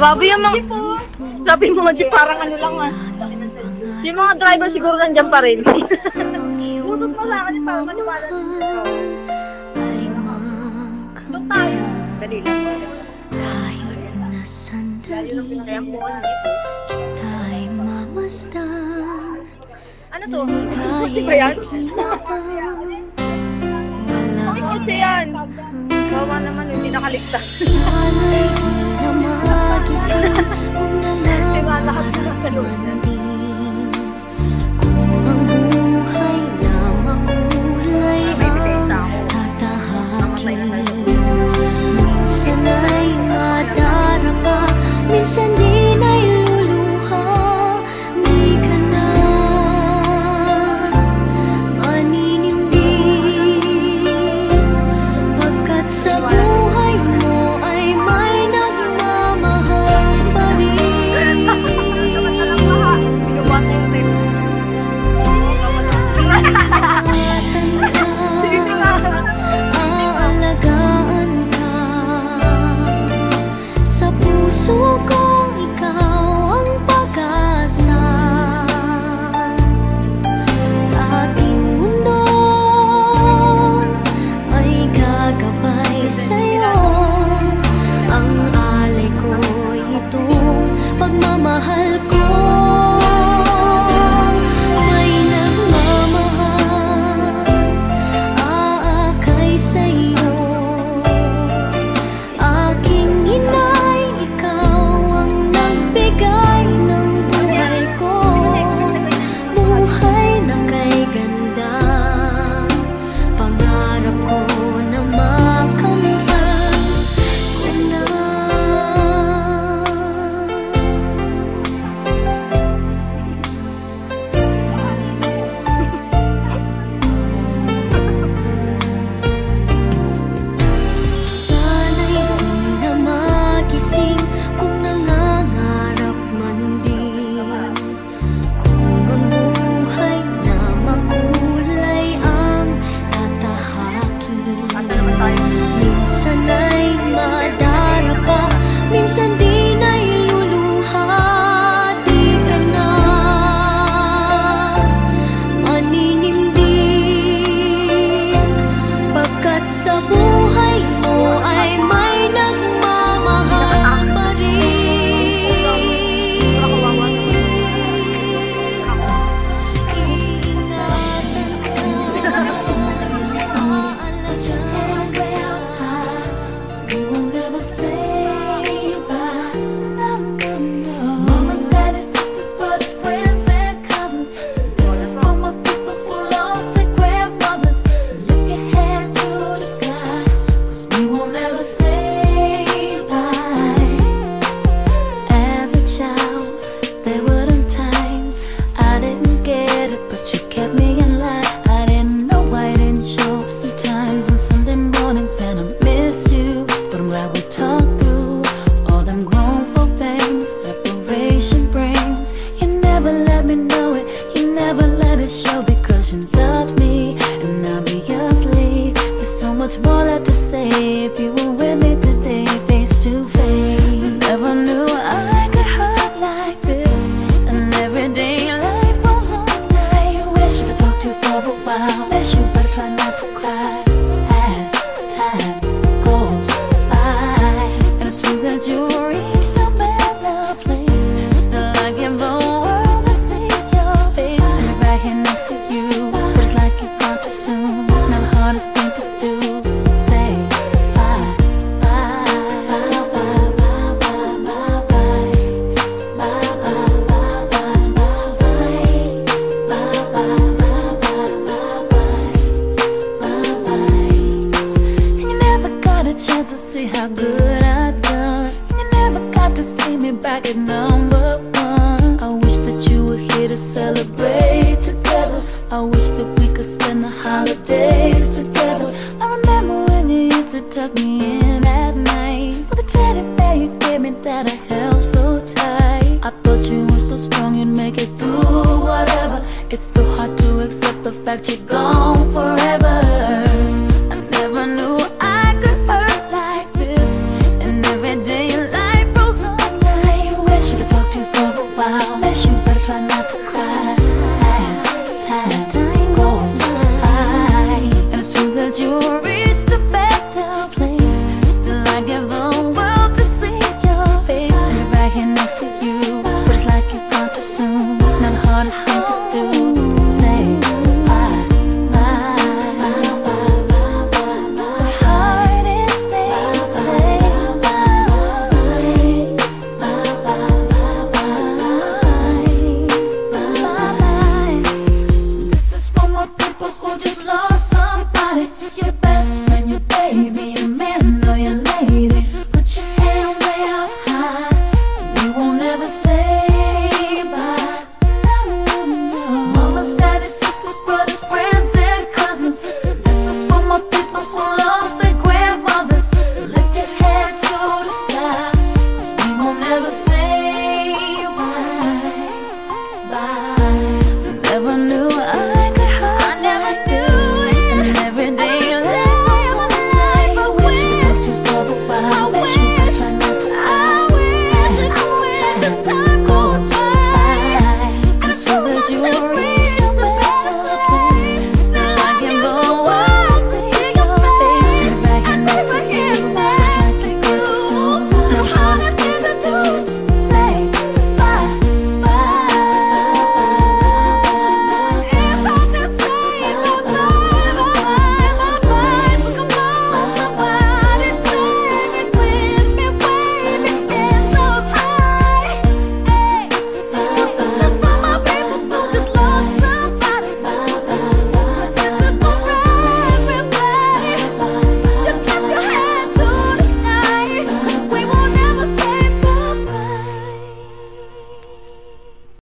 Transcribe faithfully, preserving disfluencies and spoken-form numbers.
Grabe yung mga, sabi mo nga di parang ano lang ah. Yung mga driver siguro nandiyan pa rin. Butot mo lang kasi parang maniwala dito. Doon tayo. Dali lang. Kahit na sandali kita'y mamasdan. Ano to? Kasi ba yan? Ay, kasi yan. Bawa naman, hindi nakaligtas. Sana'y di na magising kung nangangarap man din. Kung ang buhay na makulay ang tatahakin. Minsan ay madarapa, minsan din ay luluha. Di ka na maninimdim, pagkat sa buhay mo ay may nagmamahal pa rin. Aalagaan ka sa puso kong ikaw ang pag-asa. Sa ating mundo ay gagabay sa'yo. Ang alay ko'y itong pagmamahal ko. May nagmamahal, aakay sa'yo. Aking inay, ikaw ang nagbigay ng buhay ko. Buhay na kay ganda, pangarap ko na makamtan ko na. Sana'y di na magising kung nangangarap man din. Kung ang buhay na makulay ang tatahakin. Minsan ay madarapa, minsan din ay luluha. Di ka na maninimdim, pagkat sa buhay mo ay may nagmamahal pa rin. Iingatan ka, aalagaan ka. We will never say bye. No, no, no. Mamas, daddies, sisters, brothers, friends, and cousins. This is for my people who lost their grandmothers. Look ahead to the sky, 'cause we won't ever say bye. As a child, there were the times I didn't get it, but you kept me in line. I didn't know, I didn't show up sometimes on Sunday mornings, and I missed you. But I'm glad we talked through all them grown folk things separation brings. You never let me know it, you never let it show, because you loved me and obviously there's so much more left to say. If you were with me today, face to face, never knew I could hurt like this. And every day life goes on. I wish you could talk to for a while. Wish you better try not to cry as time goes by. And it's true that you reached a better place. Still I give the world to see your face. And I'm right here next to you, but it's like you've gone too soon. Now the hardest thing to do is say bye, bye, bye, bye, bye, bye, bye, bye. Bye, bye, bye, bye, bye, bye. Bye, bye, bye, bye, bye, bye. Bye, bye. And you never got a chance to see how good I've done. And you never got to see me back at number one. I wish that you were here to celebrate together. I wish that we could spend the holidays together. I remember when you used to tuck me in at night with a teddy bear you gave me that I held so tight. I thought you were so strong you'd make it through whatever. It's so hard to accept the fact you're gone forever. I never knew I could hurt like this. And every day life goes on. Never,